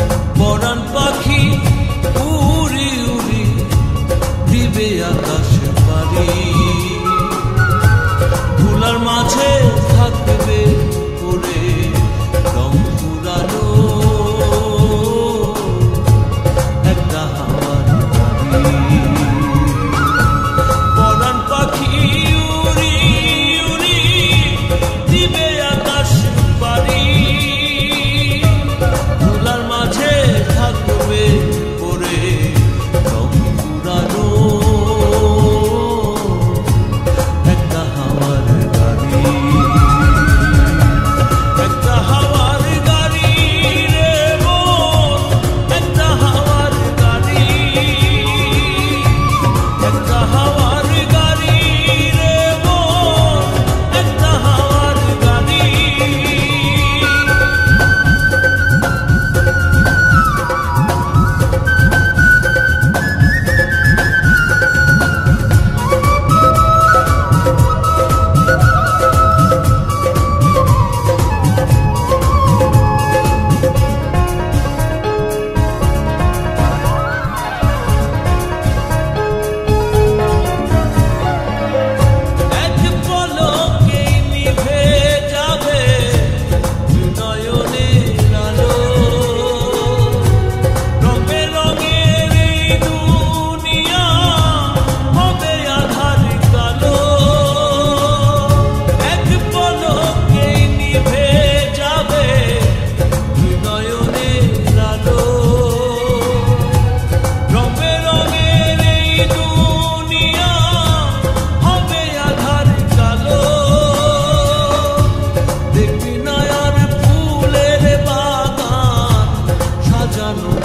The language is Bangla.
পরাণ পাখি উড়ি উড়ি দিবে আকাশ পারি, ধুলার মাঝে থাকবে পড়ে রং পুরানো একটা হাওয়ার গাড়ি। পরাণ পাখি উড়ি উড়ি দিবে আকাশ পারি, ধুলার মাঝে থাকবে পড়ে রং পুরানো একটা হাওয়ার গাড়ি। একটা হাওয়ার গাড়ি রে মন, একটা হাওয়ার গাড়ি, একটা হাওয়ার গাড়ি রে মন, একটা হাওয়ার গাড়ি। এক পলকেই নিভে যাবে নয়নের আলো, রঙে রঙের এই দুনিয়া হবে আঁধার কালো। এক পলকেই নিভে যাবে নয়নের আলো, রঙে রঙের এই দুনিয়া হবে আঁধার কালো। দেখবি না আর ফুলের বাগান সাজানো